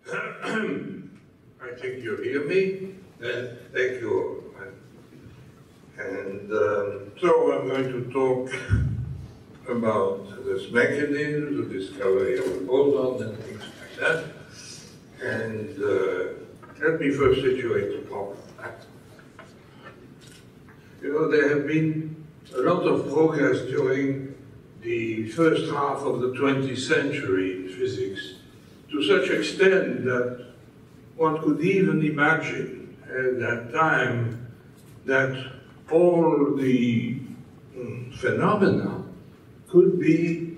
I think you hear me. Thank you. And so I'm going to talk about this mechanism, the discovery of a boson and things like that. And let me first situate the problem. You know, there have been a lot of progress during the first half of the 20th century in physics, to such extent that one could even imagine at that time that all the phenomena could be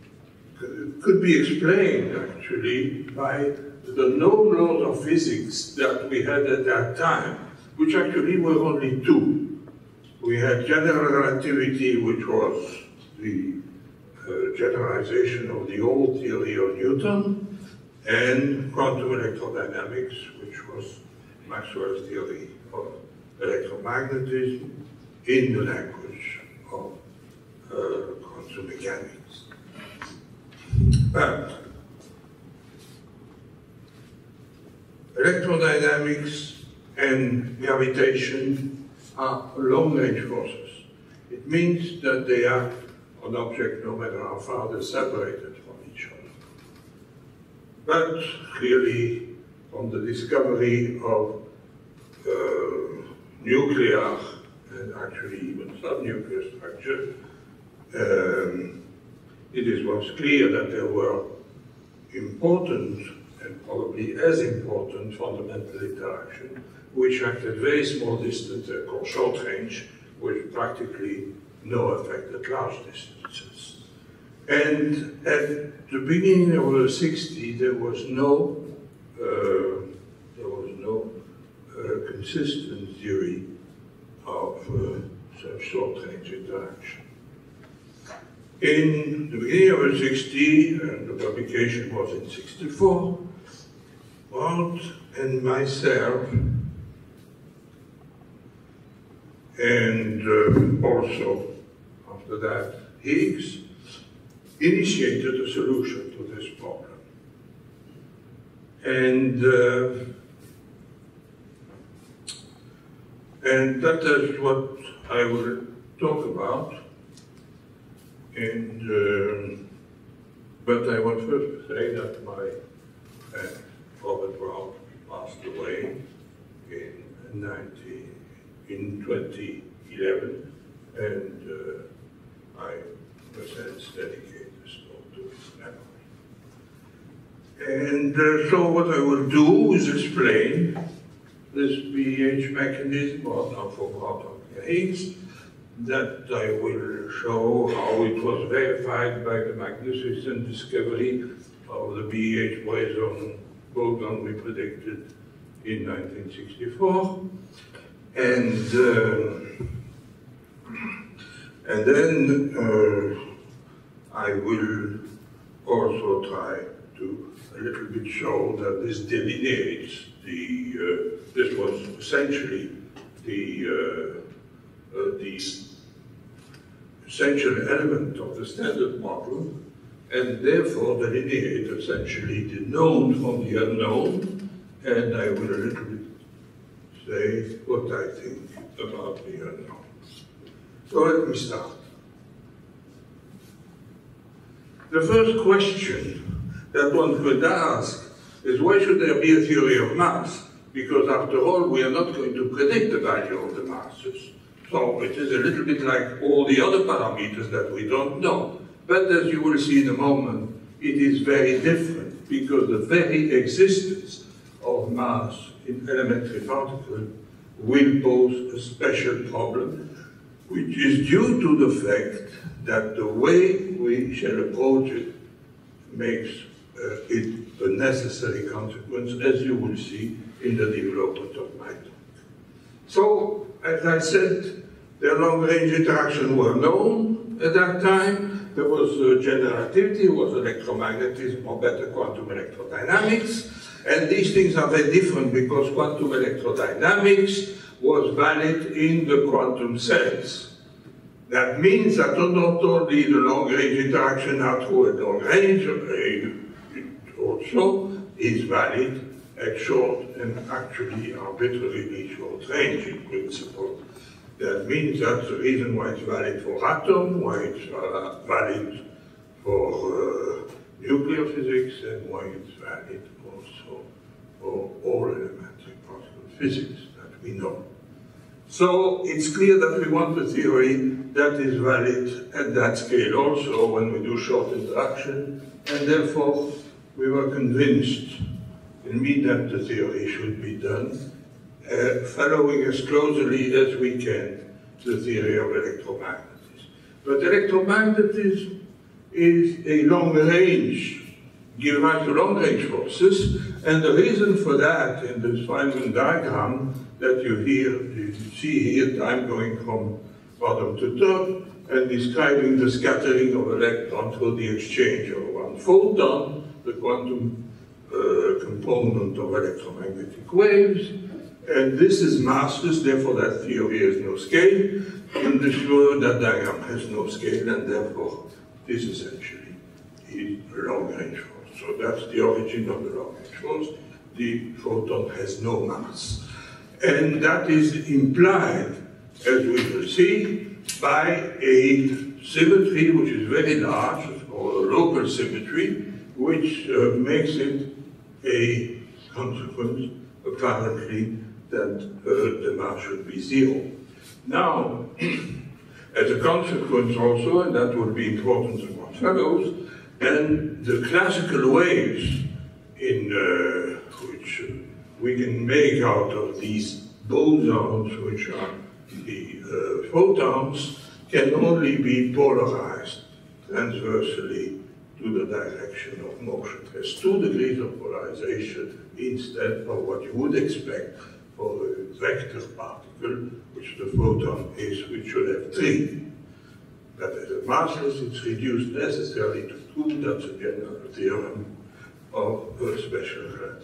explained actually by the known laws of physics that we had at that time, which actually were only two. We had general relativity, which was the generalization of the old theory of Newton, and quantum electrodynamics, which was Maxwell's theory of electromagnetism in the language of quantum mechanics. But electrodynamics and gravitation are long-range forces. It means that they act on objects no matter how far they're separated from each other. But clearly, from the discovery of nuclear and actually even subnuclear structure, it was clear that there were important and probably as important fundamental interactions which act at very small distance, called short range, with practically no effect at large distances. And at the beginning of the 60s, there was no consistent theory of such short-range interaction. In the beginning of the 60s, and the publication was in 64, Walt and myself, and also after that Higgs, initiated a solution to this problem. And that is what I will talk about. And but I want first to say that my friend Robert Brown passed away in 2011, and I, in a sense, dedicate this talk to his memory. And so what I will do is explain this BH mechanism, or now for quantum Higgs, that I will show how it was verified by the magnificent discovery of the BH boson we predicted in 1964. And then I will also try to a little bit show that this delineates this was essentially the essential element of the standard model, and therefore delineate essentially the known from the unknown, and I will a little bit say what I think about the unknown. So let me start. The first question that one could ask is, why should there be a theory of mass? Because after all, we are not going to predict the value of the masses. So it is a little bit like all the other parameters that we don't know. But as you will see in a moment, it is very different, because the very existence of mass in elementary particles will pose a special problem, which is due to the fact that the way we shall approach it makes it a necessary consequence, as you will see in the development of my talk. So, as I said, the long-range interactions were known at that time. There was general relativity, was electromagnetism, or better, quantum electrodynamics. And these things are very different, because quantum electrodynamics was valid in the quantum sense. That means that not only the long-range interaction are true at long range, also is valid at short and actually arbitrarily short range in principle. That means that's the reason why it's valid for atom, why it's valid for nuclear physics, and why it's valid also for all elementary particle physics that we know. So it's clear that we want a theory that is valid at that scale also when we do short interaction, and therefore we were convinced in me that the theory should be done following as closely as we can the theory of electromagnetism. But electromagnetism is a long range, gives rise to long range forces, and the reason for that in this Feynman diagram that you see here, time going from bottom to top, and describing the scattering of electrons through the exchange of one photon, the quantum component of electromagnetic waves, and this is massless, therefore that theory has no scale. In this world, that diagram has no scale, and therefore this essentially is a long-range force. So that's the origin of the long-range force. The photon has no mass. And that is implied, as we will see, by a symmetry which is very large, or a local symmetry, which makes it a consequence, apparently, that the mass should be zero. Now, as a consequence also, and that will be important in what follows, and the classical waves in which we can make out of these bosons, which are the photons, can only be polarized transversely to the direction of motion. There's 2 degrees of polarization instead of what you would expect for a vector particle, which the photon is, which should have 3. But as a massless, it's reduced necessarily to 2. That's a general theorem of special relativity.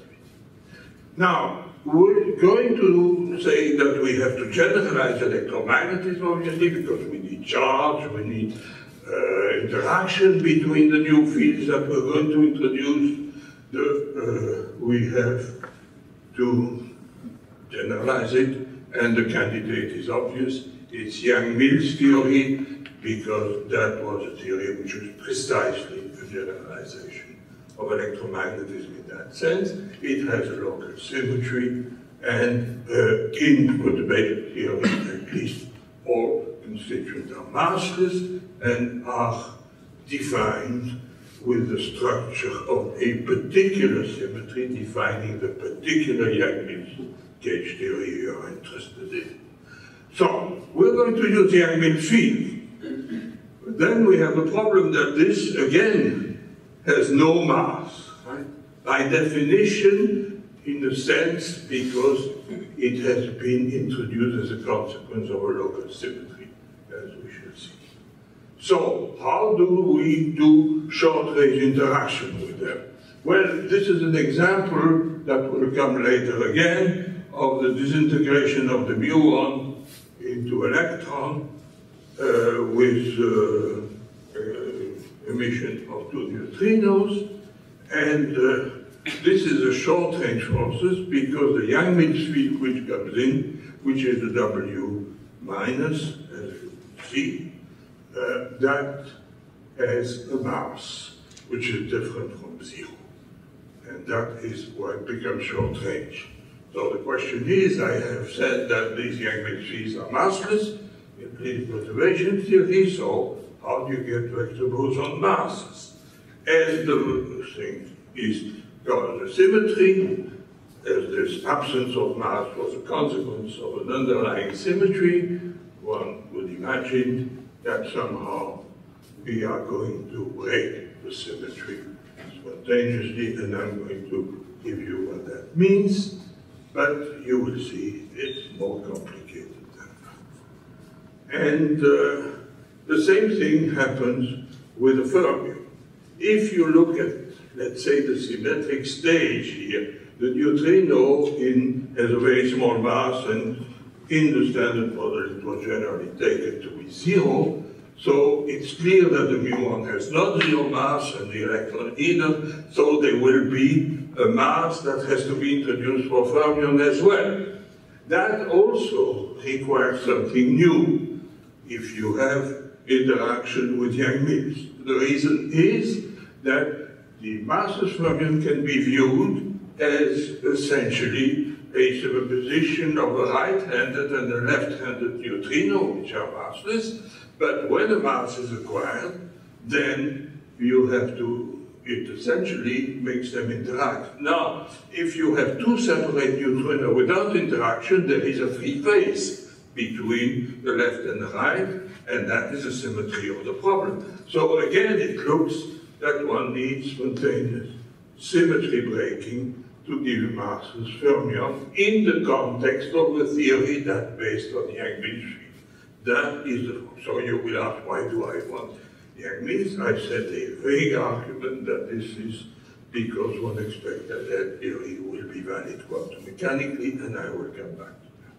Now, we're going to say that we have to generalize electromagnetism, obviously, because we need charge, we need interaction between the new fields that we're going to introduce. We have to generalize it, and the candidate is obvious. It's Yang-Mills theory, because that was a theory which was precisely a generalization of electromagnetism in that sense. It has a local symmetry, and in perturbation theory, at least all constituents are massless and are defined with the structure of a particular symmetry, defining the particular Yang-Mills gauge theory you are interested in. So, we're going to use the Yang-Mills field. But then we have a problem that this, again, has no mass, right? By definition, in a sense, because it has been introduced as a consequence of a local symmetry, as we shall see. So, how do we do short-range interaction with them? Well, this is an example that will come later again of the disintegration of the muon into electron with emission of 2 neutrinos. And this is a short-range forces because the Yang-Mills field which comes in, which is the W minus, as you see, that has a mass which is different from 0. And that is why it becomes short-range. So the question is, I have said that these Yang-Mills fields are massless in the perturbation theory, so how do you get vector boson masses? As the thing is got a symmetry, as this absence of mass was a consequence of an underlying symmetry, one would imagine that somehow we are going to break the symmetry spontaneously, and I'm going to give you what that means, but you will see it's more complicated than that. And the same thing happens with a fermion. If you look at, let's say, the symmetric stage here, the neutrino has a very small mass, and in the standard model it was generally taken to be 0, So it's clear that the muon has not zero mass and the electron either, so there will be a mass that has to be introduced for fermion as well. That also requires something new if you have interaction with Yang-Mills. The reason is that the massless fermion can be viewed as essentially a superposition of a right-handed and a left-handed neutrino, which are massless, but when a mass is acquired, then you have to, it essentially makes them interact. Now, if you have two separate neutrinos without interaction, there is a free phase between the left and the right, and that is the symmetry of the problem. So again, it looks that one needs spontaneous symmetry breaking to give massless fermion in the context of a theory that based on Yang-Mills field. That is the, so you will ask, why do I want Yang-Mills? I said a vague argument that this is because one expects that that theory will be valid quantum mechanically, and I will come back to that.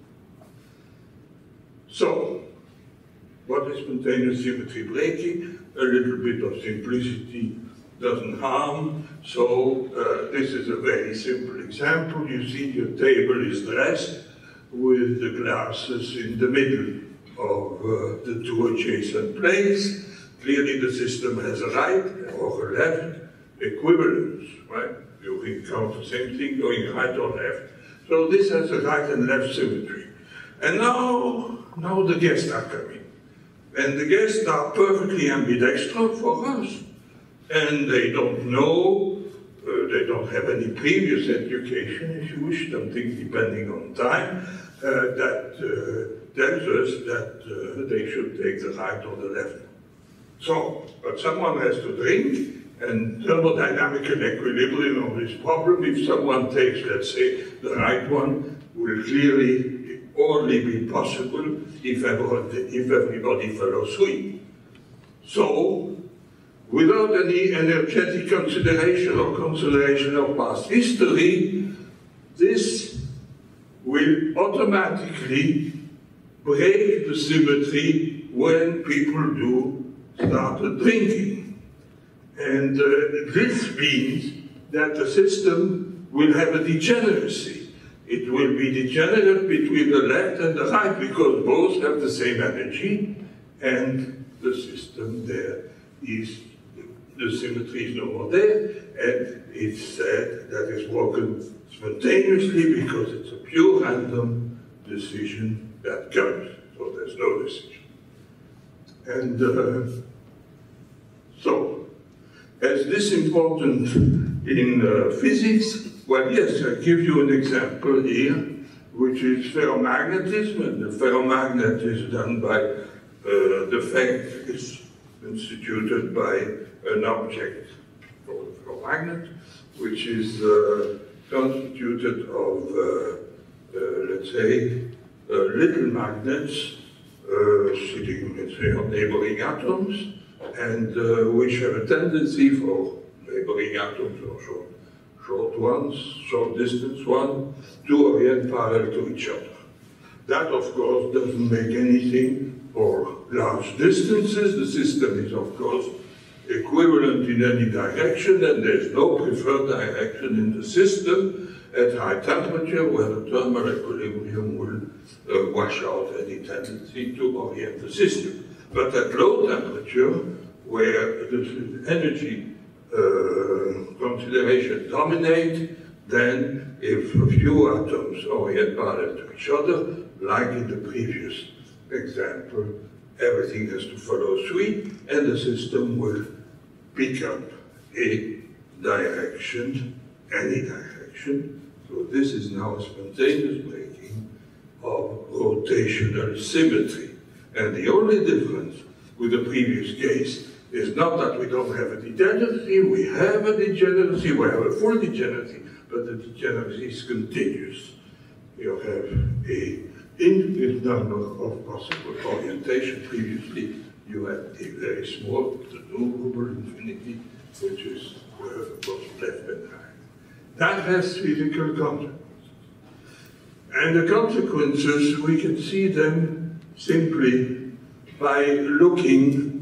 So, what is spontaneous symmetry breaking? A little bit of simplicity doesn't harm. So this is a very simple example. You see your table is dressed with the glasses in the middle of the two adjacent planes. Clearly the system has a right or a left equivalence, right? You encounter the same thing going right or left. So this has a right and left symmetry. And now the guests are coming. And the guests are perfectly ambidextrous for us. And they don't know, they don't have any previous education, if you wish, something depending on time, that tells us that they should take the right or the left. So, but someone has to drink, and thermodynamical equilibrium of this problem, if someone takes, let's say, the right one, will clearly only be possible if everybody follows suit. So, without any energetic consideration or consideration of past history, this will automatically break the symmetry when people do start drinking. And this means that the system will have a degeneracy. It will be degenerate between the left and the right because both have the same energy, and the system there is, the symmetry is no more there, and it's said that it's broken spontaneously because it's a pure random decision that comes, so there's no decision. And so, is this important in physics? Well, yes, I give you an example here, which is ferromagnetism, and the ferromagnet is done by the fact is instituted by an object called a ferromagnet, which is constituted of, let's say, little magnets sitting, let's say, on neighboring atoms, and which have a tendency for neighboring atoms or short ones, short distance one, to orient parallel to each other. That, of course, doesn't make anything for large distances. The system is, of course, equivalent in any direction, and there's no preferred direction in the system at high temperature, where the thermal equilibrium will wash out any tendency to orient the system. But at low temperature, where the energy consideration dominate, then if a few atoms orient parallel to each other, like in the previous example, everything has to follow suit, and the system will pick up a direction, any direction. So this is now a spontaneous breaking of rotational symmetry. And the only difference with the previous case is not that we don't have a degeneracy, we have a degeneracy, we have a full degeneracy, but the degeneracy is continuous. You have an infinite number of possible orientation. Previously, you had a very small, innumerable infinity, which is both left and right. That has physical consequences. And the consequences, we can see them simply by looking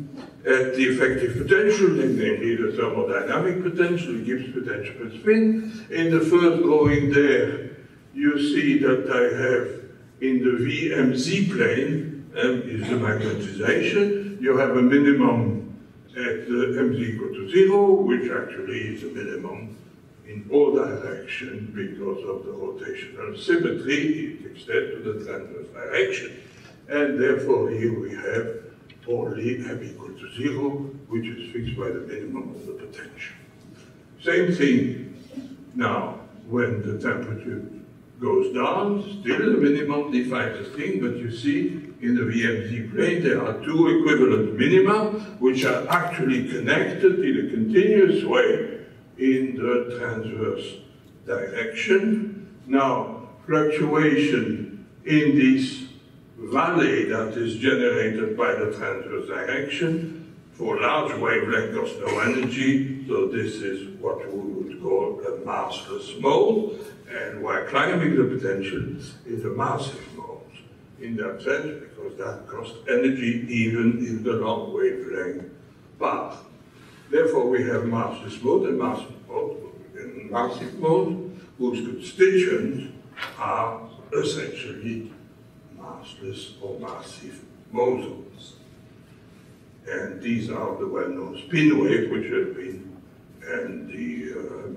at the effective potential, namely the thermodynamic potential, the Gibbs potential per spin. In the first drawing there, you see that I have in the VMZ plane, M is the magnetization, you have a minimum at mz equal to 0, which actually is a minimum in all directions because of the rotational symmetry. It extends to the transverse direction. And therefore here we have only m equal to 0, which is fixed by the minimum of the potential. Same thing now when the temperature goes down, still the minimum defines the thing, but you see in the VMZ plane there are two equivalent minima which are actually connected in a continuous way in the transverse direction. Now, fluctuation in this valley that is generated by the transverse direction for large wavelength costs no energy, so this is what we would call a massless mode, and while climbing the potential is a massive mode in that sense, because that costs energy even in the long wavelength path. Therefore, we have massless mode and massive mode, whose constituents are essentially massless or massive bosons. And these are the well-known spin wave, which have been, and the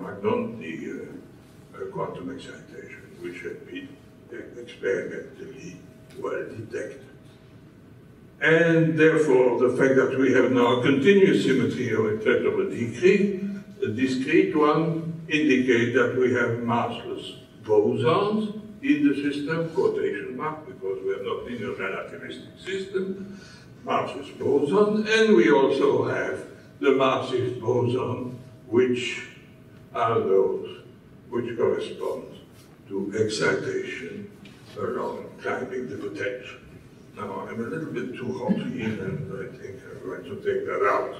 quantum excitation, which have been experimentally well detected. And therefore, the fact that we have now a continuous symmetry instead of a discrete one, indicates that we have massless bosons in the system, quotation mark, because we are not in a relativistic system, massless boson, and we also have the massive boson, which are those which correspond to excitation along climbing the potential. Now, I'm a little bit too hot here, and I think I'm going to take that out.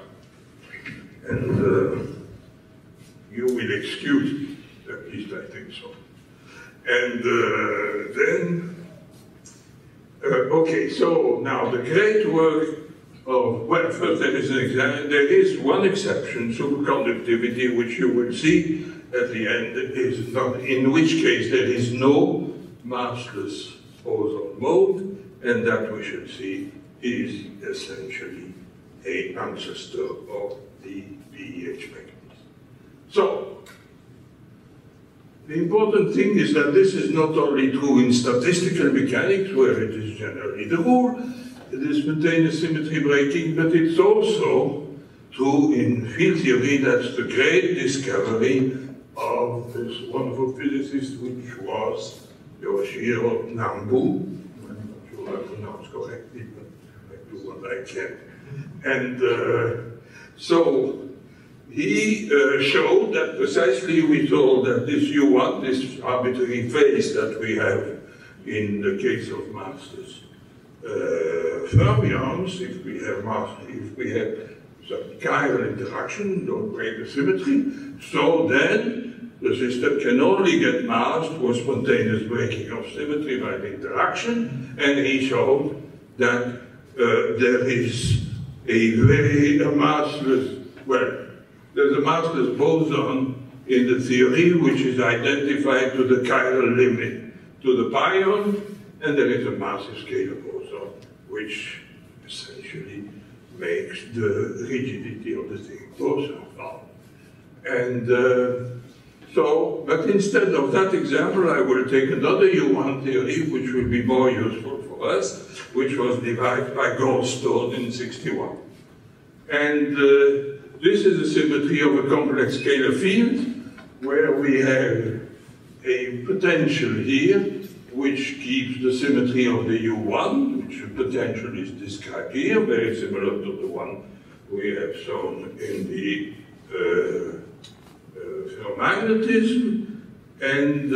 And you will excuse me, at least I think so. And okay, so now the great work of, well, first there is one exception, superconductivity, which you will see at the end, is not, in which case there is no massless boson mode, and that we should see is essentially an ancestor of the BEH mechanism. So, the important thing is that this is not only true in statistical mechanics, where it is generally the rule, it is spontaneous symmetry breaking, but it's also true in field theory. That's the great discovery of this wonderful physicist, which was Yoshihiro Nambu. I'm not sure I pronounce correctly, but I do what I can. And so he showed that precisely we thought that this U1, this arbitrary phase that we have in the case of massless fermions, if we have some chiral interaction, don't break the symmetry, so then the system can only get masked for spontaneous breaking of symmetry by the interaction, and he showed that there is a very massless, well, there's a massless boson in the theory which is identified to the chiral limit to the pion, and there is a massive scalar boson which essentially makes the rigidity of the thing boson found. And so, but instead of that example, I will take another U1 theory which will be more useful for us, which was devised by Goldstone in '61. And this is a symmetry of a complex scalar field where we have a potential here which keeps the symmetry of the U1, which the potential is described here, very similar to the one we have shown in the ferromagnetism. And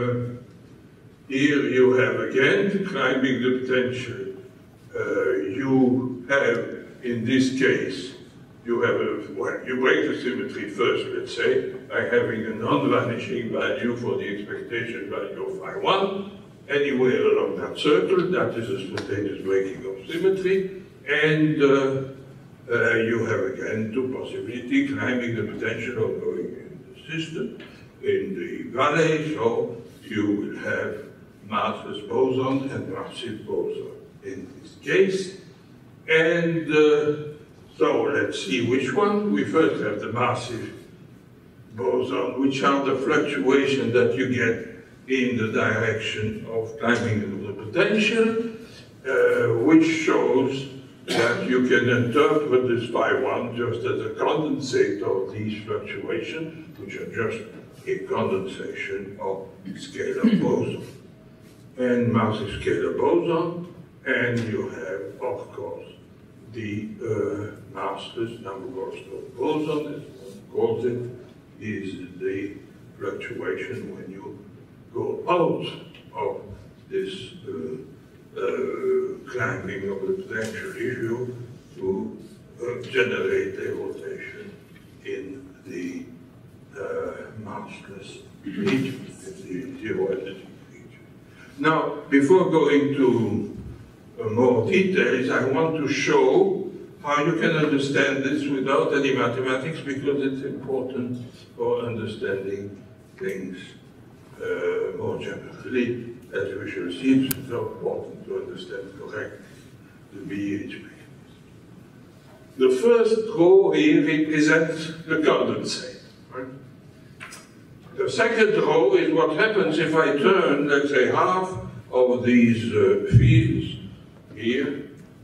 here you have again climbing the potential. You have, in this case, you have you break the symmetry first, let's say, by having a non-vanishing value for the expectation value of phi1 anywhere along that circle. That is a spontaneous breaking of symmetry. And you have again two possibilities, climbing the potential or going in the system, in the valley, so you will have massless boson and massive boson in this case. And so let's see which one. We first have the massive boson, which are the fluctuations that you get in the direction of climbing of the potential, which shows that you can interpret this phi 1 just as a condensate of these fluctuations, which are just a condensation of scalar boson. And massive scalar boson, and you have, of course, the massless number-Goldstone boson, as one calls it, is the fluctuation when you go out of this climbing of the potential issue to generate a rotation in the massless region, the zero energy region. Now, before going to more details, I want to show how you can understand this without any mathematics, because it's important for understanding things more generally. As we shall see, it's so important to understand correctly the BH mechanism. The first row here represents the condensate. Right? The second row is what happens if I turn, let's say, half of these fields here,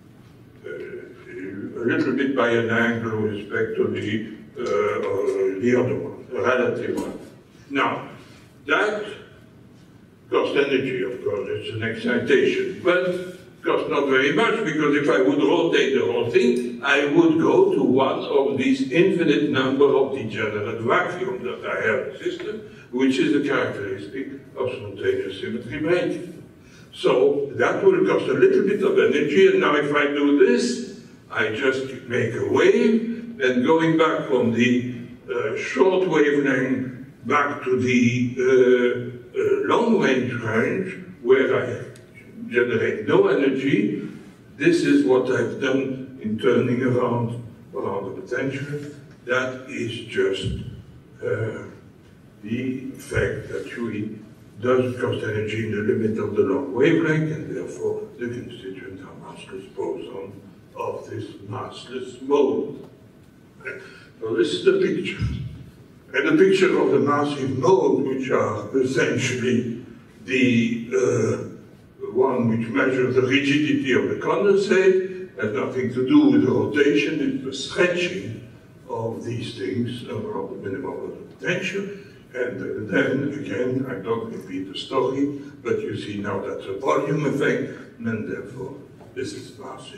a little bit by an angle with respect to the other one, the relative one. Now, that costs energy, of course, it's an excitation, but costs not very much, because if I would rotate the whole thing, I would go to one of these infinite number of degenerate vacuums that I have in the system, which is a characteristic of spontaneous symmetry breaking. So that will cost a little bit of energy, and now if I do this, I just make a wave, and going back from the short wavelength back to the long-range range, where I generate no energy. This is what I've done in turning around the potential. That is just the effect that actually doesn't cost energy in the limit of the long wavelength, and therefore the constituents are massless boson of this massless mode. So this is the picture. And the picture of the massive mode, which are essentially the one which measures the rigidity of the condensate, has nothing to do with the rotation, it's the stretching of these things around the minimum of the potential. And then again, I don't repeat the story, but you see now that's a volume effect, and therefore this is massive.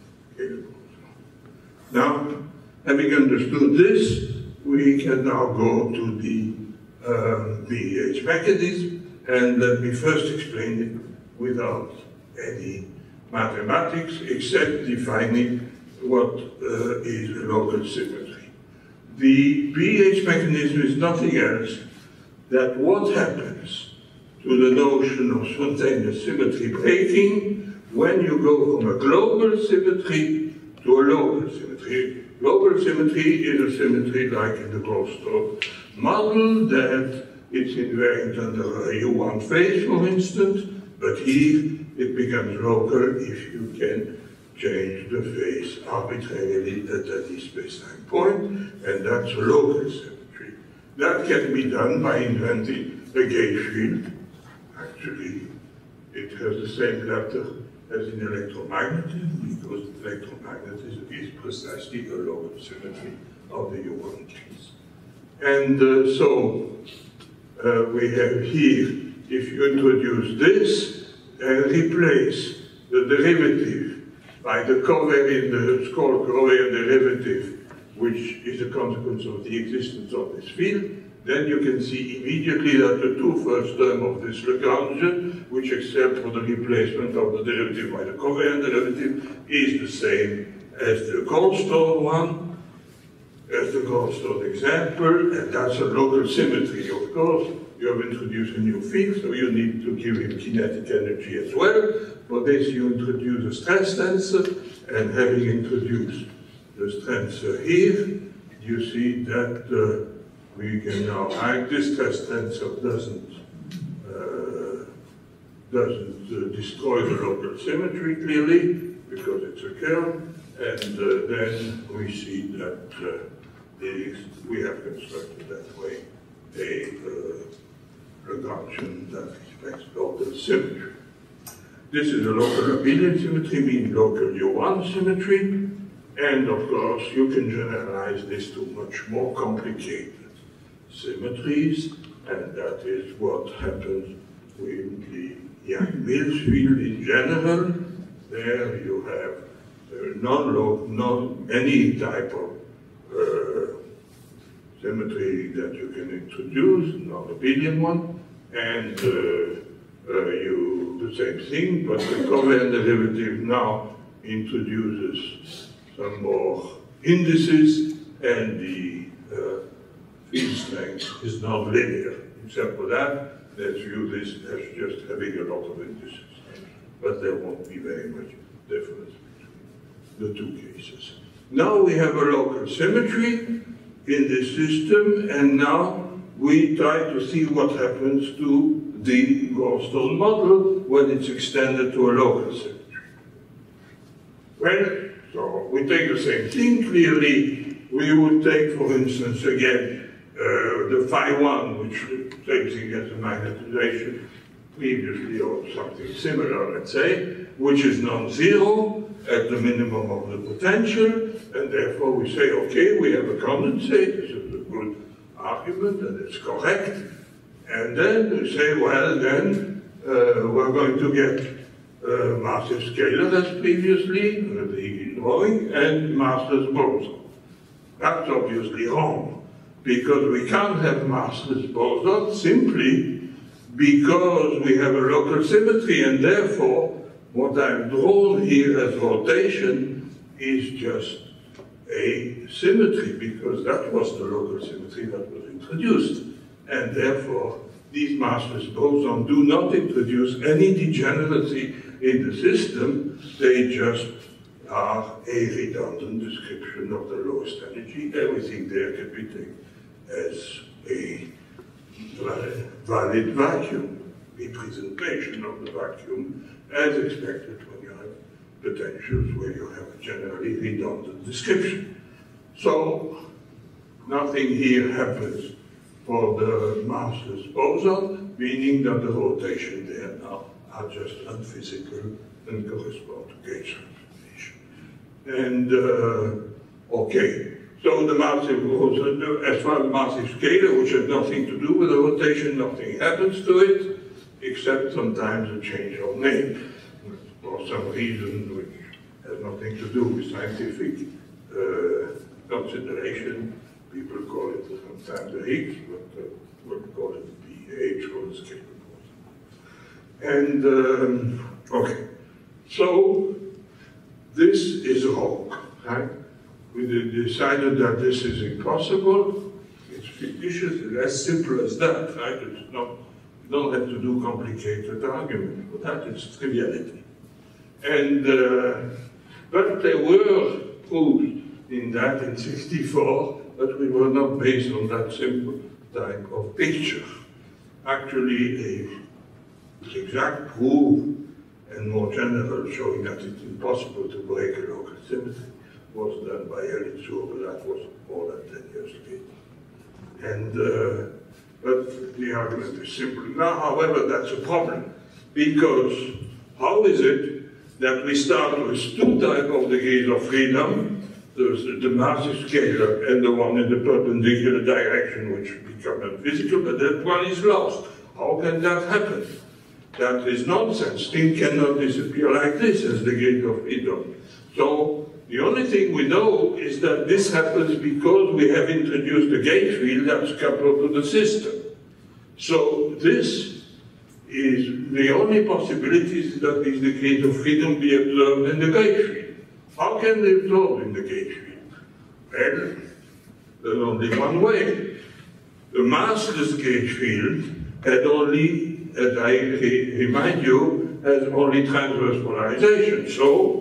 Now, having understood this, we can now go to the BH mechanism, and let me first explain it without any mathematics, except defining what is local symmetry. The BH mechanism is nothing else than what happens to the notion of spontaneous symmetry breaking when you go from a global symmetry to a local symmetry. Global symmetry is a symmetry like in the Goldstone model, that it's invariant under a U1 phase, for instance, but here it becomes local if you can change the phase arbitrarily at any space-time point, and that's a local symmetry. That can be done by inventing a gauge field. Actually, it has the same letter as in electromagnetism, because electromagnetism is precisely a local symmetry of the U1 case. And so we have here, if you introduce this and replace the derivative by the covariant, the Skoll covariant derivative, which is a consequence of the existence of this field, then you can see immediately that the two first terms of this Lagrangian, which except for the replacement of the derivative by the covariant derivative, is the same as the Goldstone one, as the Goldstone example, and that's a local symmetry, of course. You have introduced a new field, so you need to give him kinetic energy as well. For this, you introduce a stress tensor, and having introduced the strengths here, you see that we can now hide this stress tensor doesn't destroy the local symmetry clearly because it's a curve, and then we see that we have constructed that way a Lagrangian that respects local symmetry. This is a local abelian symmetry, meaning local U1 symmetry, and of course you can generalize this to much more complicated symmetries, and that is what happens with the Yang-Mills field in general. There you have any type of symmetry that you can introduce, non-abelian one, and you do the same thing, but the covariant derivative now introduces some more indices, and the field strength is non-linear. Except for that, let's view this as just having a lot of indices. But there won't be very much difference between the two cases. Now we have a local symmetry in this system, and now we try to see what happens to the Goldstone model when it's extended to a local symmetry. Well, so we take the same thing. Clearly, we would take, for instance, again, the phi1, which same thing as a magnetization previously, or something similar, let's say, which is non-zero at the minimum of the potential, and therefore we say, okay, we have a condensate. This is a good argument, and it's correct. And then we say, well, then we're going to get massive scalar as previously, the drawing, and massless boson. That's obviously wrong, because we can't have massless boson simply because we have a local symmetry, and therefore what I've drawn here as rotation is just a symmetry, because that was the local symmetry that was introduced. And therefore, these massless bosons do not introduce any degeneracy in the system. They just are a redundant description of the lowest energy. Everything there can be taken as a valid vacuum representation of the vacuum, as expected when you have potentials where you have a generally redundant description. So nothing here happens for the massless boson, meaning that the rotation there now are just unphysical and correspond to gauge transformation. And okay, so the massive boson, as far as massive scalar, which has nothing to do with the rotation, nothing happens to it, except sometimes a change of name for some reason which has nothing to do with scientific consideration. People call it sometimes a Higgs, but we'll call it BH for the scalar boson. And okay, so this is wrong, right? We decided that this is impossible. It's fictitious. It's as simple as that, right? It's not. You don't have to do complicated arguments for that. It's triviality. And but there were proofs in that in '64, but we were not based on that simple type of picture. Actually, an exact proof and more general showing that it's impossible to break a local symmetry was done by Elitsur, but that was more than 10 years later. And but the argument is simple. Now, however, that's a problem, because how is it that we start with two types of degrees of freedom, the massive scalar and the one in the perpendicular direction, which become unphysical, but that one is lost? How can that happen? That is nonsense. Things cannot disappear like this as degrees of freedom. So the only thing we know is that this happens because we have introduced a gauge field that's coupled to the system. So this is the only possibility is that these degrees of freedom be observed in the gauge field. How can they absorb in the gauge field? Well, there's only one way. The massless gauge field had only, as I remind you, has only transverse polarization. So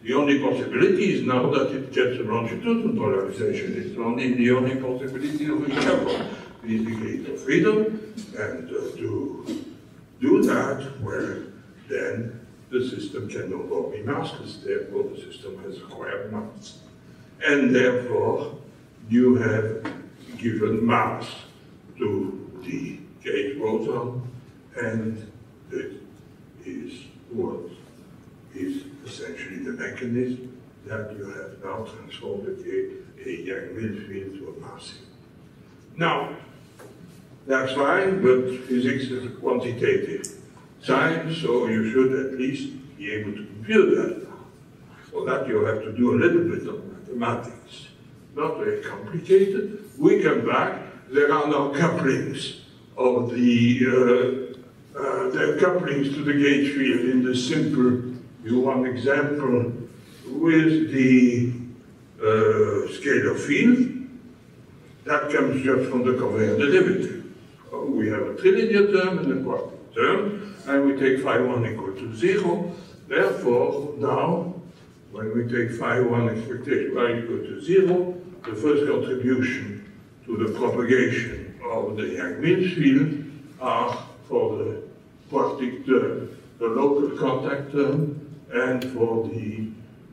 The only possibility is now that it gets a longitudinal polarization. It's only the only possibility of recovery with degree of freedom, and to do that, well, then the system can no longer be massless. Therefore, the system has acquired mass. And therefore, you have given mass to the gauge boson, and that is what is essentially the mechanism that you have now transformed a Yang-Mills field to a massive. Now, that's fine, but physics is a quantitative science, so you should at least be able to compute that now. For that you have to do a little bit of mathematics. Not very complicated. We come back, there are now couplings of there are couplings to the gauge field in the simple, one example with the scalar field. That comes just from the covariant derivative. We have a trilinear term and a quartic term, and we take phi1 equal to 0. Therefore, now, when we take phi1 expectation y equal to 0, the first contribution to the propagation of the Yang-Mills field are for the quartic term, the local contact term, and for the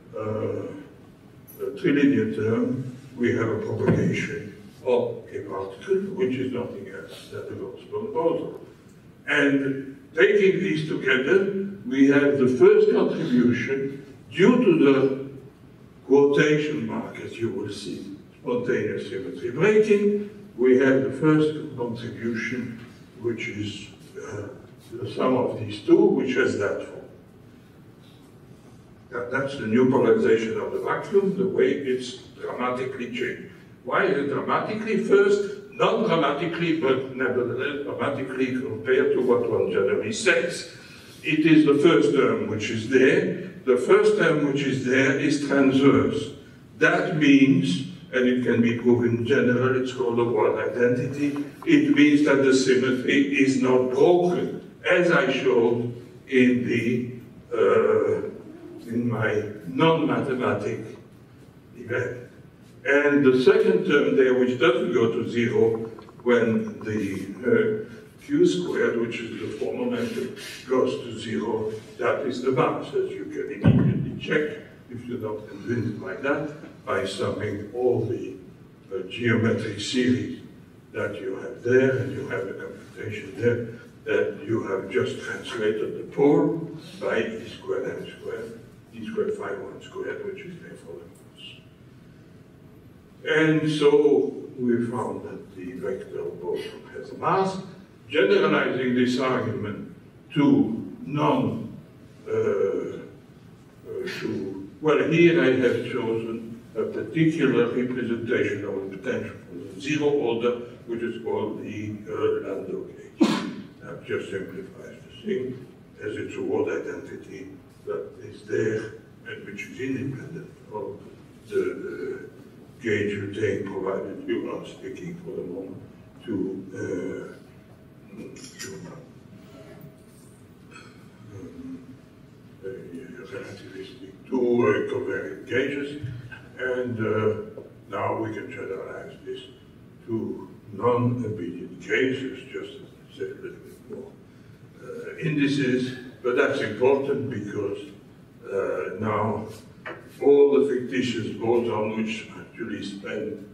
trilinear term, we have a propagation of a particle, which is nothing else than the Gauss-Born boson. And taking these together, we have the first contribution due to the quotation mark, as you will see, spontaneous symmetry breaking. We have the first contribution, which is the sum of these two, which has that form. That's the new polarization of the vacuum, the way it's dramatically changed. Why is it dramatically? First, non-dramatically, but nevertheless dramatically compared to what one generally says. It is the first term which is there. The first term which is there is transverse. That means, and it can be proven in general, it's called a word identity, it means that the symmetry is not broken, as I showed in the in my non-mathematic event. And the second term there, which doesn't go to 0 when the q squared, which is the formal momentum, goes to 0, that is the mass, as you can immediately check, if you're not convinced by that, by summing all the geometric series that you have there, and you have the computation there, that you have just translated the pole by e squared m squared, e squared phi1 squared, which is therefore the mass. And so we found that the vector boson has a mass. Generalizing this argument to well, here I have chosen a particular representation of a potential from the 0 order, which is called the Landau gauge. That just simplifies the thing, as it's a word identity that is there and which is independent of the gauge you take, provided you are sticking for the moment to relativistic two covariant gauges, and now we can generalize this to non-abelian gauges, just as I said a little bit more indices, but that's important because now all the fictitious bosons which actually span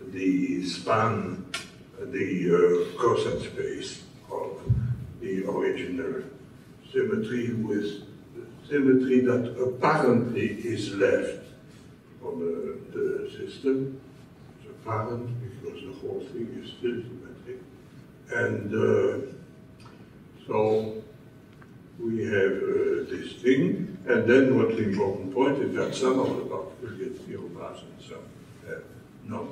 the cosine space of the original symmetry with the symmetry that apparently is left from the system. It's apparent because the whole thing is still symmetric. And so we have this thing, and then what's the important point is that some of the particles get 0 mass and some have not.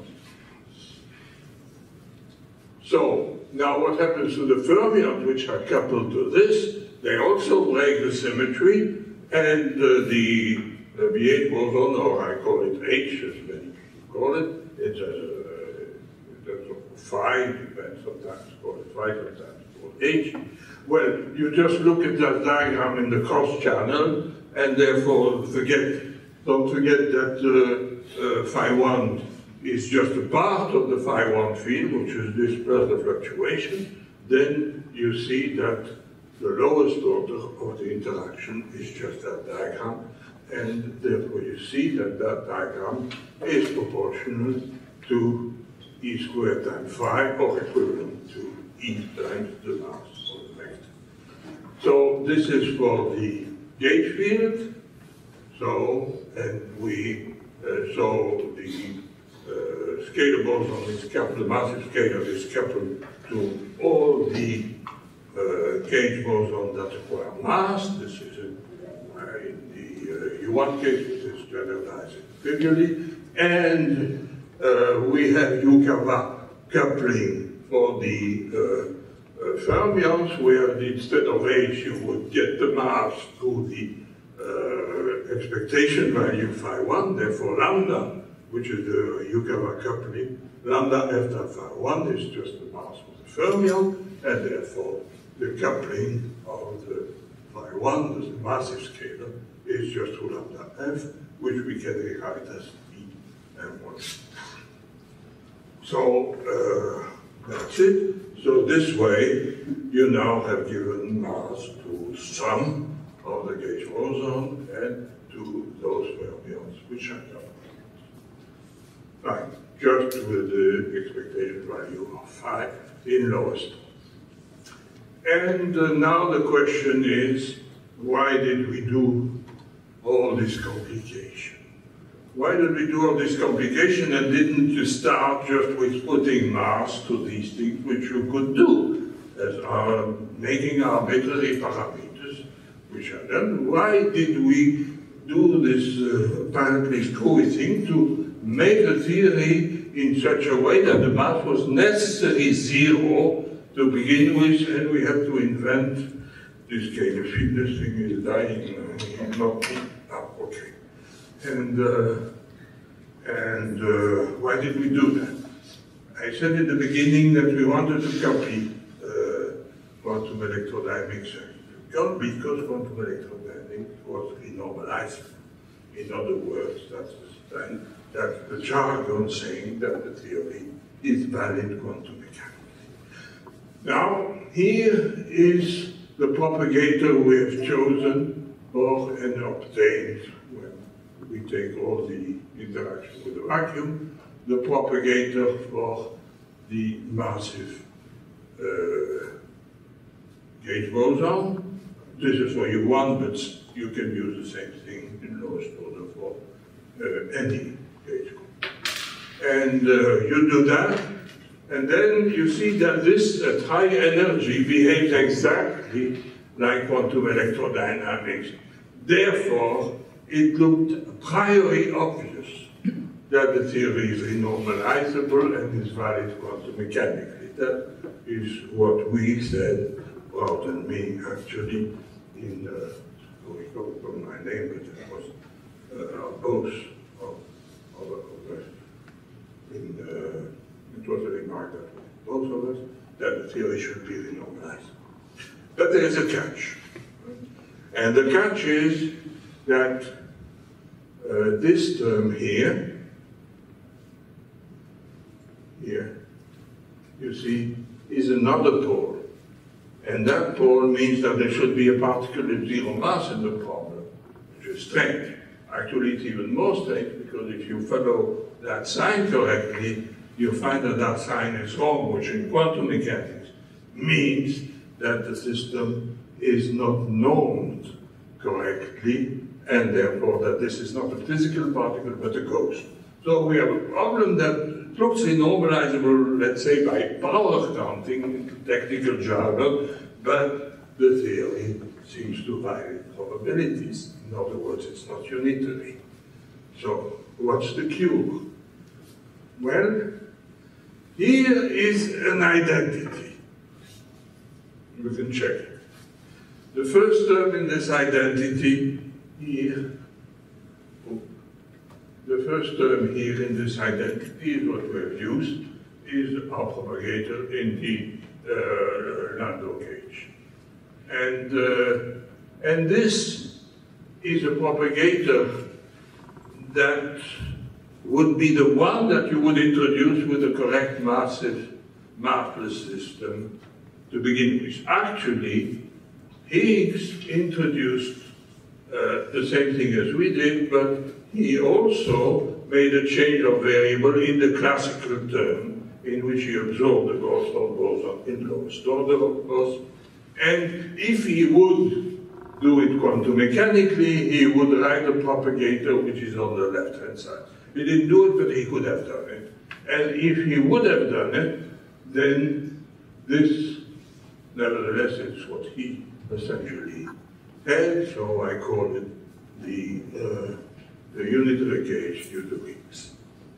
So, now what happens to the fermions which are coupled to this? They also break the symmetry, and the BH boson, or I call it H, as many people call it, it's a phi, depends, sometimes called phi, sometimes called H. Well, you just look at that diagram in the cross channel, and therefore forget Don't forget that phi 1 is just a part of the phi 1 field, which is this plus the fluctuation. Then you see that the lowest order of the interaction is just that diagram, and therefore you see that that diagram is proportional to E squared times phi, or equivalent to E times the mass of the vector. So this is for the gauge field. So, and we, so the scalar boson is coupled, the massive scalar is coupled to all the gauge boson that require mass. This is in the U1 case, this is generalized trivially. And we have Yukawa coupling for the fermions, where instead of H you would get the mass through the expectation value phi 1, therefore lambda, which is the Yukawa coupling, lambda f dot phi 1 is just the mass of the fermion, and therefore the coupling of the phi 1, the massive scalar, is just through lambda f, which we can rewrite as E m1. So that's it. So this way, you now have given mass to some of the gauge boson and to those fermions which are covered. Fine, just with the expectation value of phi in lowest. And now the question is, why did we do all this complication? Why did we do all this complication and didn't you start just with putting mass to these things, which you could do, as are making arbitrary parameters, which are done? Why did we do this apparently screwy thing to make the theory in such a way that the mass was necessarily zero to begin with, and we had to invent this scalar field? This thing is dying, not okay. And why did we do that? I said in the beginning that we wanted to copy quantum electrodynamics because quantum electrodynamics was renormalized. In other words, that's the jargon saying that the theory is valid quantum mechanically. Now, here is the propagator we have chosen or and obtained when we take all the interaction with the vacuum, the propagator for the massive gauge boson. This is for U1, but you can use the same thing in lowest order for any gauge. And you do that, and then you see that this at high energy behaves exactly like quantum electrodynamics. Therefore, it looked a priori obvious that the theory is renormalizable and is valid quantum mechanically. That is what we said, Prof and me, actually, in, we forgot my name, but it was both it was a remark that both of us, that the theory should be renormalized. But there is a catch. And the catch is that this term here, you see, is another pole. And that pole means that there should be a particle with zero mass in the problem, which is strange. Actually, it's even more strange, because if you follow that sign correctly, you find that that sign is wrong, which in quantum mechanics means that the system is not normed correctly, and therefore that this is not a physical particle, but a ghost. So we have a problem that looks renormalizable, let's say, by power counting, technical jargon, but the theory seems to violate probabilities. In other words, it's not unitary. So what's the cure? Well, here is an identity. We can check it. The first term in this identity here, the first term here in this identity is what we have used, is our propagator in the Landau gauge. And this is a propagator that would be the one that you would introduce with the correct massless system to begin with. Actually, Higgs introduced the same thing as we did, but he also made a change of variable in the classical term in which he absorbed the boson in lowest order, of course. And if he would do it quantum mechanically, he would write a propagator which is on the left-hand side. He didn't do it, but he could have done it. And if he would have done it, then this, nevertheless, is what he essentially had, so I call it the unitary gauge due to Higgs.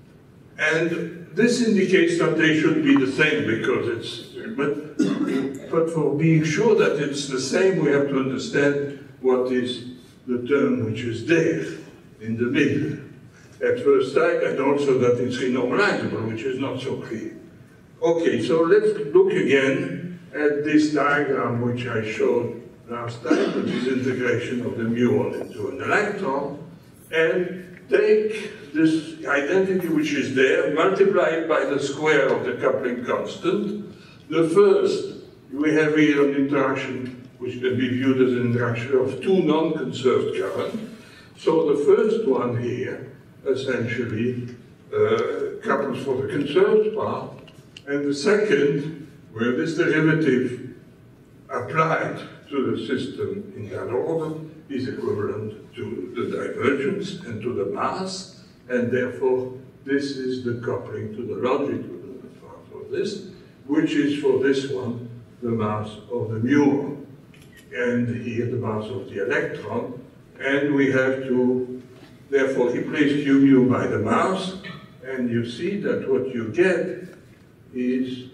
And this indicates that they should be the same because it's, but for being sure that it's the same, we have to understand what is the term which is there in the middle at first sight, and also that it's renormalizable, which is not so clear. Okay, so let's look again at this diagram which I showed last time, which is integration of the muon into an electron, and take this identity which is there, multiply it by the square of the coupling constant. The first, we have here an interaction which can be viewed as an interaction of two non-conserved currents. So the first one here essentially couples for the conserved part, and the second, where this derivative applied to the system in that order is equivalent to the divergence and to the mass, and therefore this is the coupling to the longitudinal part of this, which is for this one the mass of the muon, and here the mass of the electron, and we have to therefore replace q mu by the mass, and you see that what you get is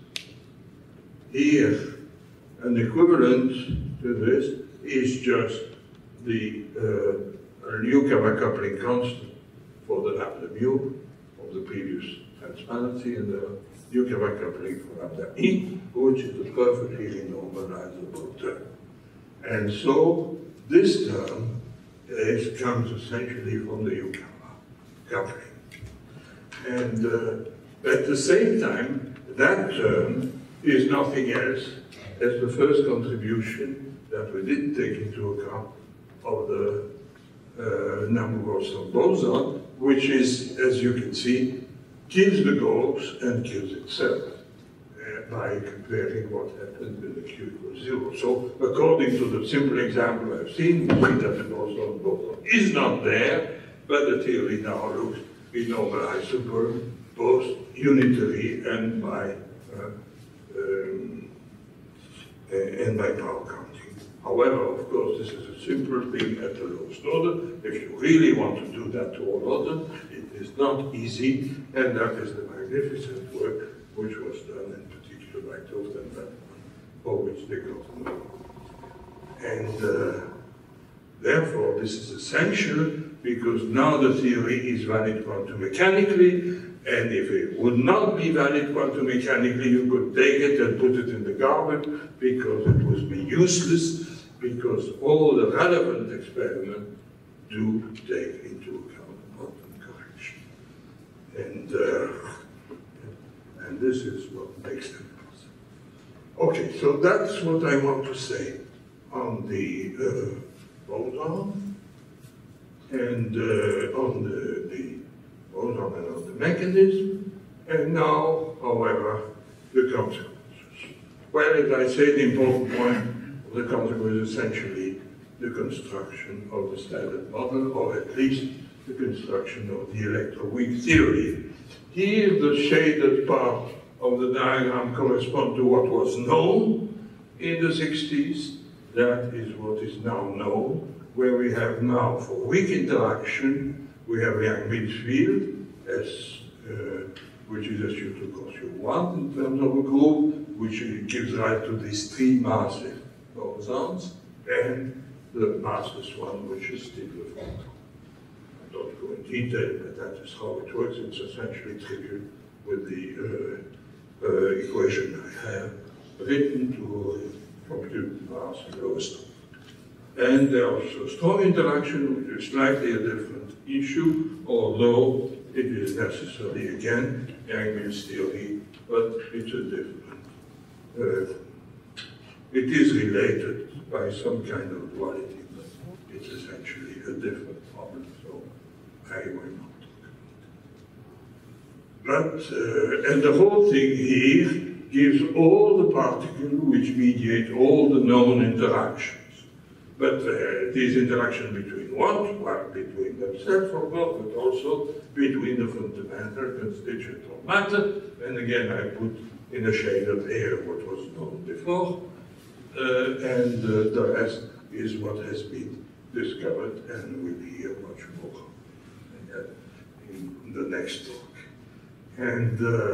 here an equivalent to this is just the Yukawa coupling constant for the lambda mu of the previous transparency, and the Yukawa coupling for lambda e, which is a perfectly renormalizable term. And so this term comes essentially from the Yukawa coupling. And at the same time, that term is nothing else as the first contribution that we didn't take into account of the Namu-Boson boson, which is, as you can see, kills the gauge and kills itself by comparing what happened with the Q equals 0. So, according to the simple example I've seen, we see that the boson is not there, but the theory now looks renormalizable, both unitary and by power counting. However, of course, this is a simple thing at the lowest order. If you really want to do that to all orders, it is not easy, and that is the magnificent work which was done in particular by Toft and that one, for which they got Nobel. And therefore, this is essential because now the theory is valid quantum mechanically, and if it would not be valid quantum mechanically, you could take it and put it in the garbage because it would be useless, because all the relevant experiments do take into account quantum correction. And this is what makes them possible. Okay, so that's what I want to say on the boson and on the boson and on the mechanism, and now, however, the consequences. Well, as I say, the important point of the consequence is essentially the construction of the standard model, or at least the construction of the electroweak theory. Here, the shaded part of the diagram corresponds to what was known in the 60s. That is what is now known, where we have now, for weak interaction, we have Yang-Mills field, which is SU2 cos U1 in terms of a group, which gives rise to these three massive bosons, and the massless one, which is still the photon. I don't go in detail, but that is how it works. It's essentially trivial with the equation I have written to compute mass and lowest order. And there is a strong interaction, which is slightly a different issue, although it is necessarily, again, Youngman's theory, but it's a different, it is related by some kind of duality, but it's essentially a different problem, so I will not talk about it. But, and the whole thing here gives all the particles which mediate all the known interactions. But these interactions between what? Well, between themselves, of course, but also between the fundamental constituent of matter. And again, I put in a shade of air what was known before. And the rest is what has been discovered, and we'll hear much more in the next talk. And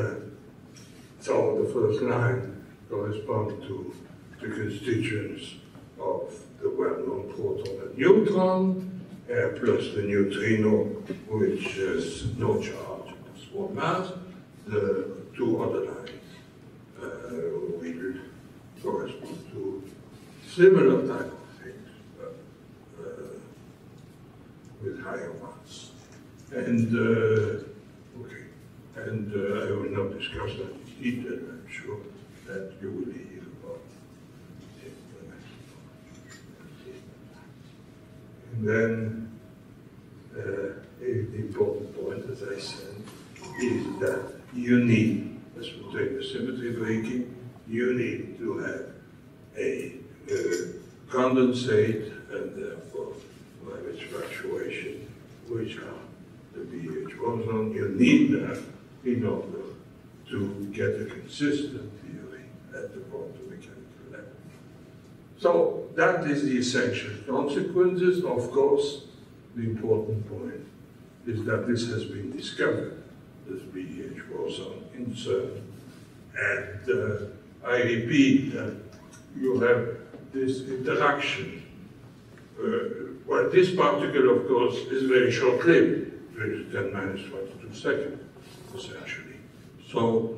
so the first line corresponds to the constituents of the well-known proton and neutron, plus the neutrino, which has no charge and small mass. The two other lines will correspond to similar type of things, but with higher mass. And okay, and I will not discuss that in detail. I'm sure that you will hear about it in the next talk. And then the important point, as I said, is that you need, as we take the symmetry breaking, you need to have a condensate and therefore have its fluctuation, which are the BH boson. You need that in order to get a consistent theory at the quantum mechanical level. So that is the essential consequences. Of course, the important point is that this has been discovered, this BH boson in CERN. And I repeat that you have this interaction. Well, this particle, of course, is very short-lived, which is 10 minus 22 seconds, essentially. So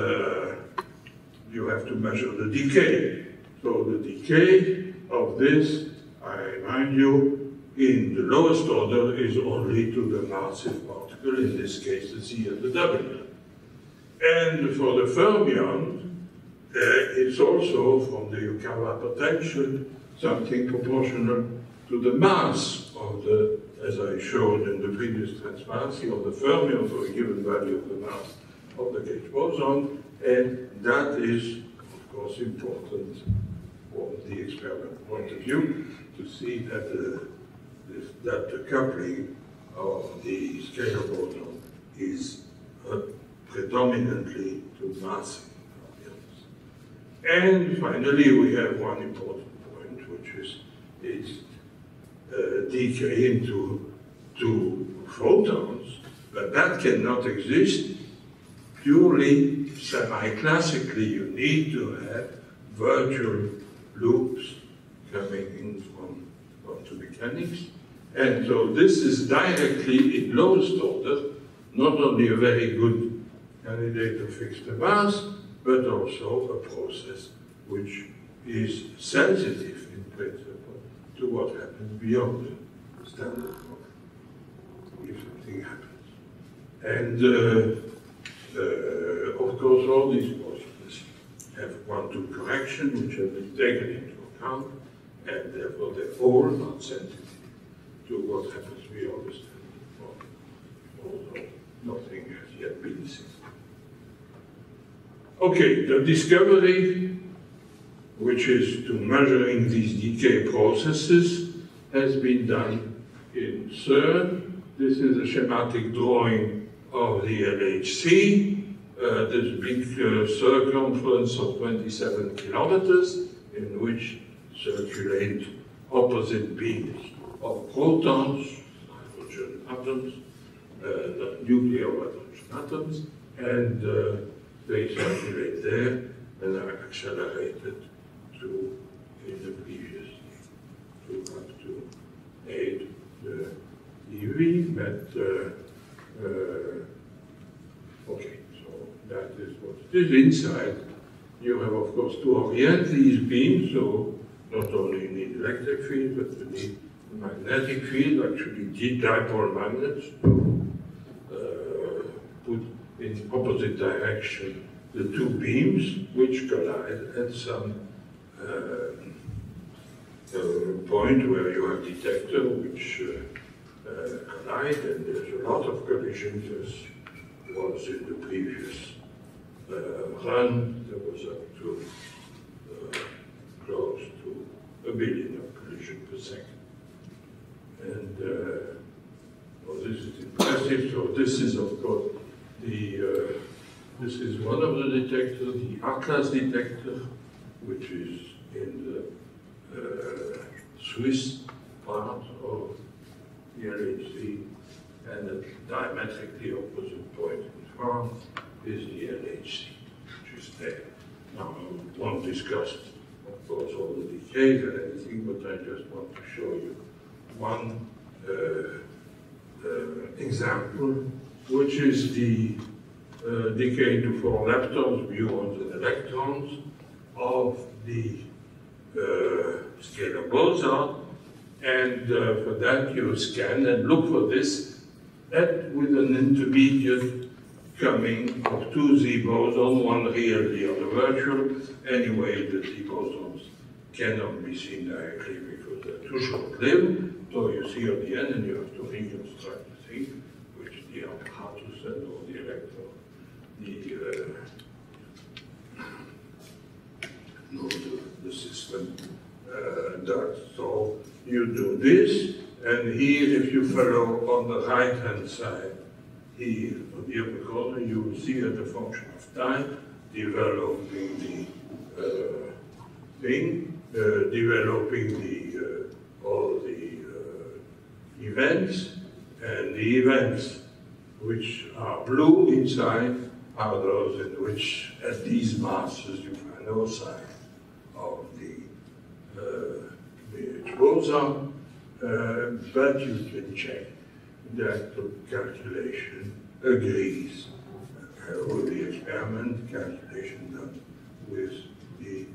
you have to measure the decay. So the decay of this, I remind you, in the lowest order is only to the massive particle, in this case the C and the W. And for the fermion, it's also, from the Yukawa potential, something proportional to the mass of the, as I showed in the previous transparency, of the fermion for a given value of the mass of the gauge boson, and that is, of course, important from the experimental point of view to see that the coupling of the scalar boson is predominantly to massive. And finally, we have one important point, which is decay into photons, but that cannot exist purely semi-classically. You need to have virtual loops coming in from quantum mechanics. And so this is directly, in lowest order, not only a very good candidate to fix the mass, but also a process which is sensitive in principle to what happens beyond the standard model, if something happens. And of course, all these processes have quantum correction, which have been taken into account, and therefore they're all not sensitive to what happens beyond the standard model, although nothing has yet been seen. Okay, the discovery, which is to measuring these decay processes, has been done in CERN. This is a schematic drawing of the LHC, this big circumference of 27 kilometers, in which circulate opposite beams of protons, hydrogen atoms, nuclear hydrogen atoms, and they circulate there and are accelerated to, in the previous, to up to 8 eV, but okay, so that is what it is. Inside, you have, of course, to orient these beams, so not only you need electric field, but you need a magnetic field, actually dipole magnets to in opposite direction the two beams which collide at some point where you have detector which collide, and there's a lot of collisions as was in the previous run. There was up to close to 1 billion of collisions per second. And well, this is impressive. So this is, of course, this is one of the detectors, the A-class detector, which is in the Swiss part of the LHC, and at diametrically opposite point in France is the LHC, which is there. Now, I won't discuss, of course, all the details and anything, but I just want to show you one example, which is the decay into 4 leptons, muons, and electrons of the scalar boson. And for that, you scan and look for this with an intermediate coming of 2 Z bosons, one real, the other virtual. Anyway, the Z bosons cannot be seen directly because they're too short-lived. So you see at the end, and you have to reconstruct the thing, which the apparatus and all the electron, the system does. So you do this, and here, if you follow on the right-hand side, here on the upper corner, you will see as a function of time developing the thing, developing all the events, and the events which are blue inside are those in which, at these masses, you find no sign of the BH boson, but you can check that the calculation agrees with the experiment calculation done with the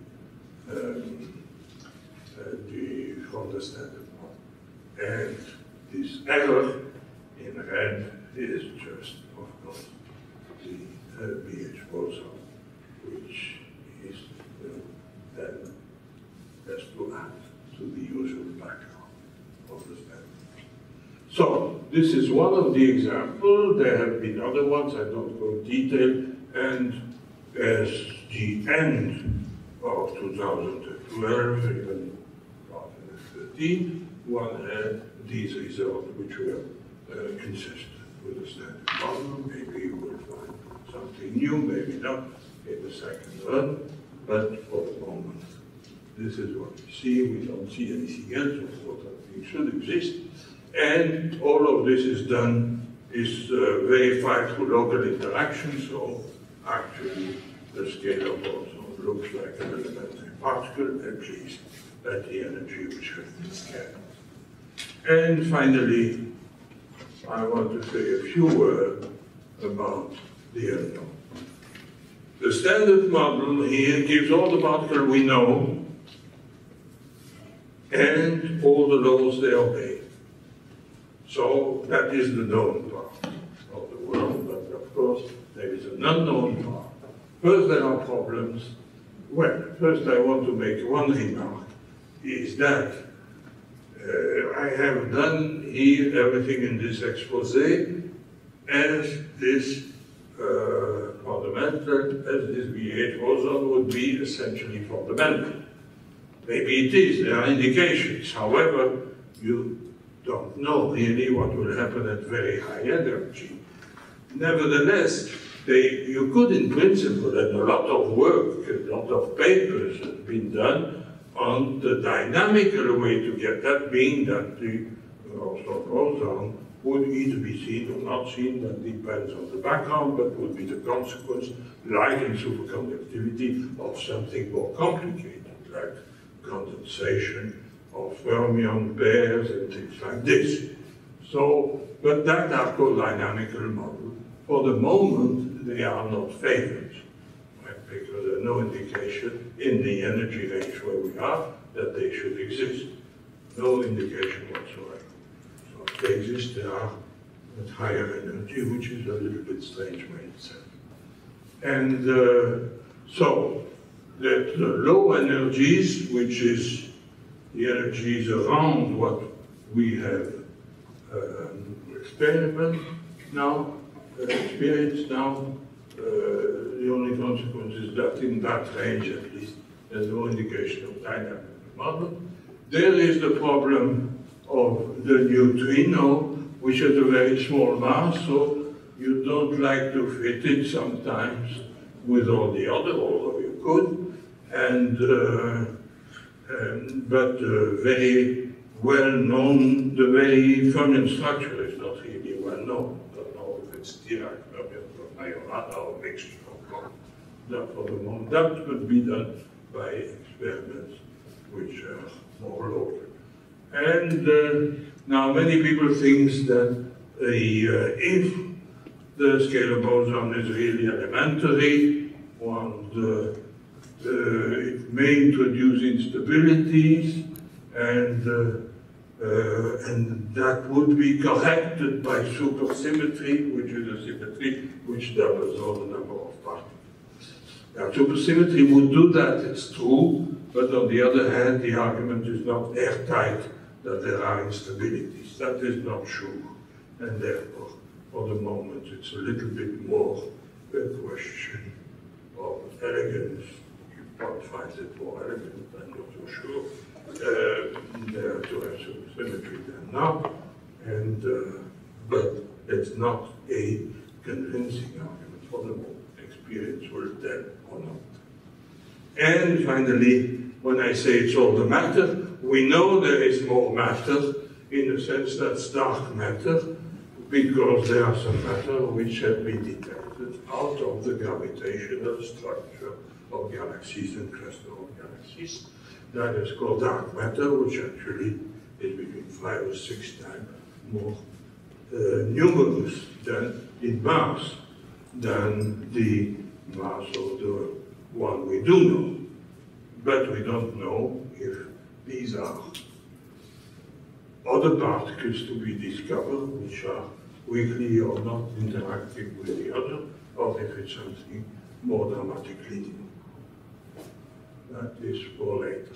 from the standard model. And this error in red is just, of course, the BH boson, which is then has to add to the usual background of the standard. So this is one of the examples. There have been other ones. I don't go into detail. And as the end of 2012, even 2013, one had these results which were consistent with the standard model. Maybe you will find something new, maybe not in the second run, but for the moment, this is what we see. We don't see anything else. Of course, that thing should exist. And all of this is done, is verified through local interaction. So actually, the scalar boson looks like an elementary particle, at least at the energy which has been scanned. And finally, I want to say a few words about the unknown. The standard model here gives all the particles we know and all the laws they obey. So that is the known part of the world, but of course there is an unknown part. First, there are problems. Well, first I want to make one remark, is that I have done here everything in this expose as this fundamental, as this BH boson would be essentially fundamental. Maybe it is, there are indications. However, you don't know really what will happen at very high energy. Nevertheless, you could in principle, and a lot of work, a lot of papers have been done on the dynamical way to get that, being that the boson would either be seen or not seen, that depends on the background, but would be the consequence, like in superconductivity, of something more complicated, like condensation of fermion pairs and things like this. So, but that are called dynamical models. For the moment, they are not favored, right? Because there are no indication in the energy range where we are that they should exist. No indication whatsoever. So if they exist, they are at higher energy, which is a little bit strange by itself. And so that the low energies, which is the energies around what we have experienced now, the only consequence is that in that range at least, there's no indication of dynamic model. There is the problem of the neutrino, which has a very small mass, so you don't like to fit it sometimes with all the other, although you could. But very well known, the very Fermion structure is not really well known. I don't know if it's Dirac, Fermion, or Majorana, or mixture of both. That for the moment, that could be done by experiments which are more local. And now many people think that if the scalar boson is really elementary, it may introduce instabilities, and that would be corrected by supersymmetry, which is a symmetry which doubles all the number of particles. Now, supersymmetry would do that, it's true, but on the other hand, the argument is not airtight that there are instabilities. That is not true, and therefore, for the moment, it's a little bit more a question of elegance. You can't find it more elegant, I'm not so sure, to have supersymmetry than not, and, but it's not a convincing argument for the moment. Experience will tell or not. And finally, when I say it's all the matter, we know there is more matter in the sense that's dark matter, because there are some matter which have been detected out of the gravitational structure of galaxies and clusters of galaxies. That is called dark matter, which actually is between 5 or 6 times more numerous than in mass than the mass of the one we do know. But we don't know if these are other particles to be discovered, which are weakly or not interacting with the other, or if it's something more dramatically new. That is for later.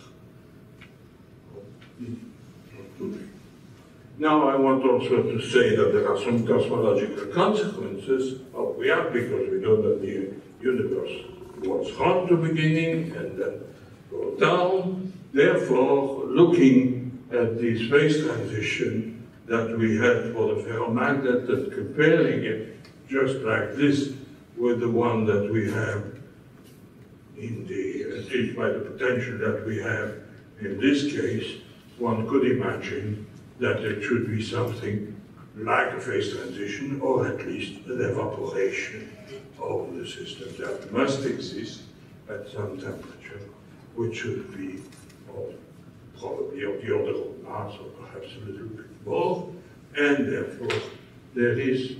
Now I want also to say that there are some cosmological consequences of react, because we know that the universe was hot to beginning and then go down. Therefore, looking at this phase transition that we had for the ferromagnet and comparing it just like this with the one that we have in the, at least by the potential that we have in this case, one could imagine that there should be something like a phase transition, or at least an evaporation of the system that must exist at some temperature, which should be probably of the order of mass, or perhaps a little bit more, and therefore there is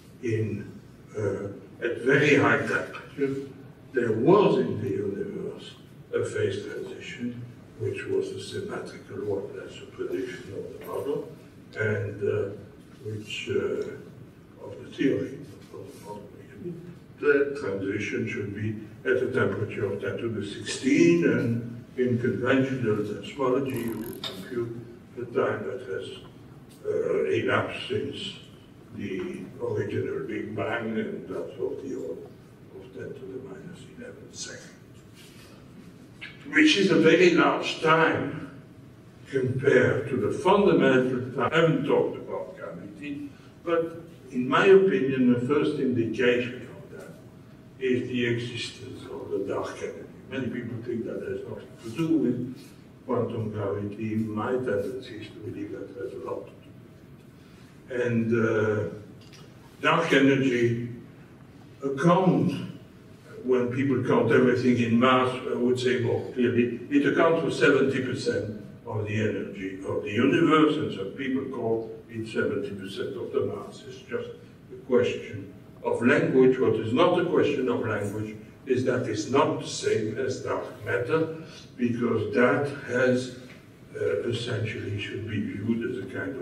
at very high temperature, there was in the universe a phase transition, which was a symmetrical one, that's a prediction of the model, and which, of the theory of the model, the transition should be at a temperature of 10 to the 16, and in conventional cosmology, you can compute the time that has elapsed since the original Big Bang, and that's of the order of 10 to the minus 11 seconds. Which is a very large time compared to the fundamental time. I haven't talked about gravity, but in my opinion, the first indication of that is the existence of the dark energy. Many people think that has nothing to do with quantum gravity. My tendency is to believe that has a lot to do with it. And dark energy accounts, when people count everything in mass, I would say more clearly, it accounts for 70% of the energy of the universe, and some people call it 70% of the mass. It's just a question of language. What is not a question of language is that it's not the same as dark matter, because that has essentially should be viewed as a kind of property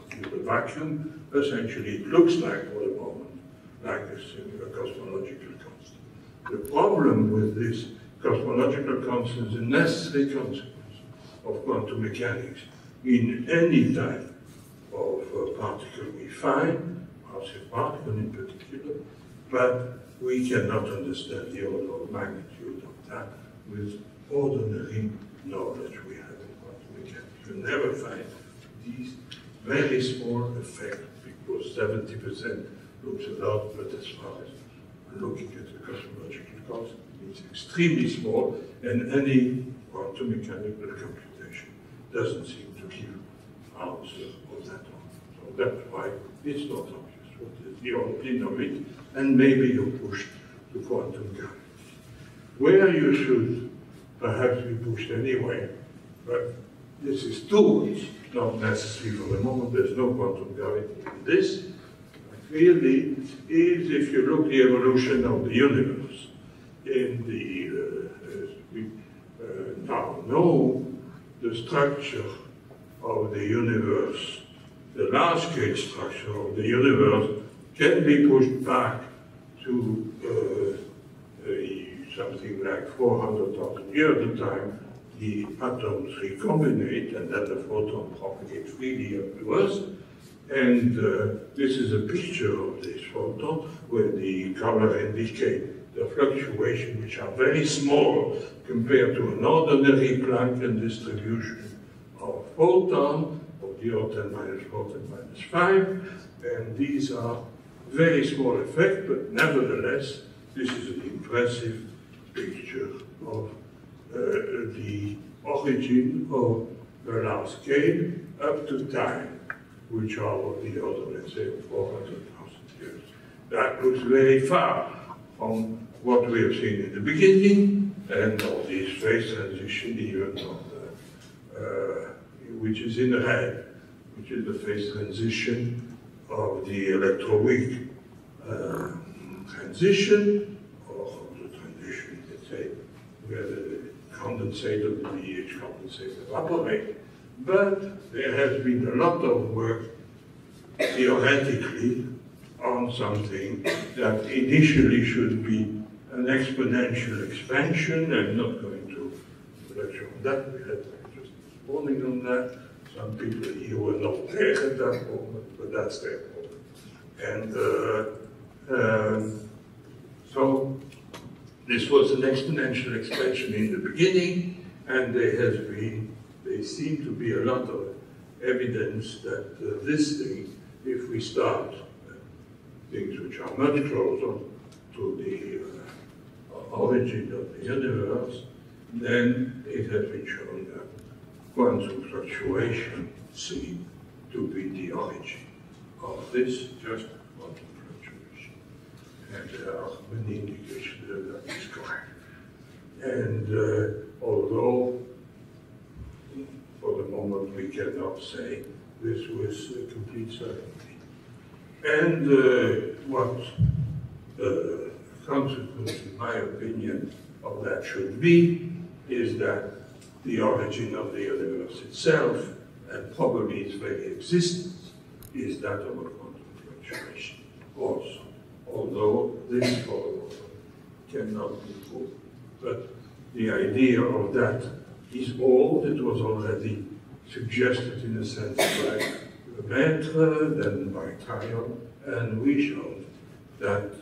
the vacuum, essentially it looks like, for the moment, like a cosmological constant. The problem with this cosmological constant is a necessary consequence of quantum mechanics in any type of particle we find, massive particle in particular, but we cannot understand the order of magnitude of that with ordinary knowledge we have in quantum mechanics. You never find these very small effects, because 70% looks a lot, but as far as looking at the cosmological constant, it's extremely small, and any quantum mechanical computation doesn't seem to give answer of that on. So that's why it's not obvious what is the origin of it, and maybe you push to quantum gravity. Where you should perhaps be pushed anyway, but this is tools, not necessary for the moment, there's no quantum gravity in this. Really, is if you look at the evolution of the universe, in the, as we now know, the structure of the universe, the large-scale structure of the universe can be pushed back to something like 400,000 years at a time. The atoms recombinate, and then the photon propagates freely up to us. And this is a picture of this photon, where the color indicates the fluctuation, which are very small compared to an ordinary Planckian distribution of photon, of the order 10 minus 4, 10 minus 5. And these are very small effects, but nevertheless, this is an impressive picture of the origin of the large scale up to time, which are of the order, let's say, 400,000 years. That looks very far from what we have seen in the beginning, and of this phase transition, even of the, which is in red, which is the phase transition of the electroweak transition, or the transition, let's say, where the condensate of the VH condensate evaporate. But there has been a lot of work, theoretically, on something that initially should be an exponential expansion. I'm not going to lecture on that. We had just this morning on that. Some people here were not there at that moment, but that's their problem. And so this was an exponential expansion in the beginning, and there seemed to be a lot of evidence that this thing, if we start things which are much closer to the origin of the universe, then it has been shown that quantum fluctuation seemed to be the origin of this, just quantum fluctuation. And there are many indications that that is correct. And although for the moment we cannot say this with complete certainty. And what the consequence, in my opinion, of that should be is that the origin of the universe itself, and probably its very existence, is that of a quantum fluctuation also. Although this, for the moment, cannot be proved. But the idea of that is old. It was already suggested in a sense by Lemaitre, then by Tryon, and we showed that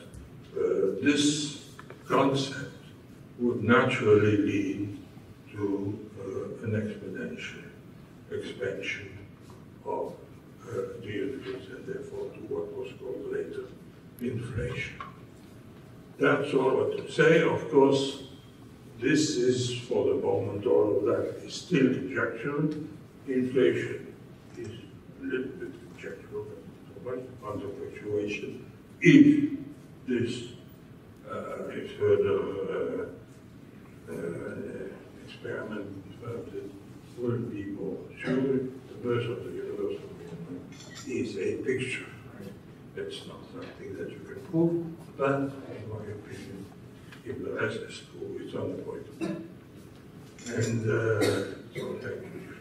this concept would naturally lead to an exponential expansion of the universe, and therefore to what was called later inflation. That's all I to say. Of course, this is, for the moment, all of that is still conjectural. Inflation is a little bit conjectural, but so much quantum fluctuation. If this is further experiment confirms, it will be more sure. The birth of the universe is a picture. Right? It's not something that you can prove, but in my opinion, if the rest is true, it's unavoidable. And so thank you.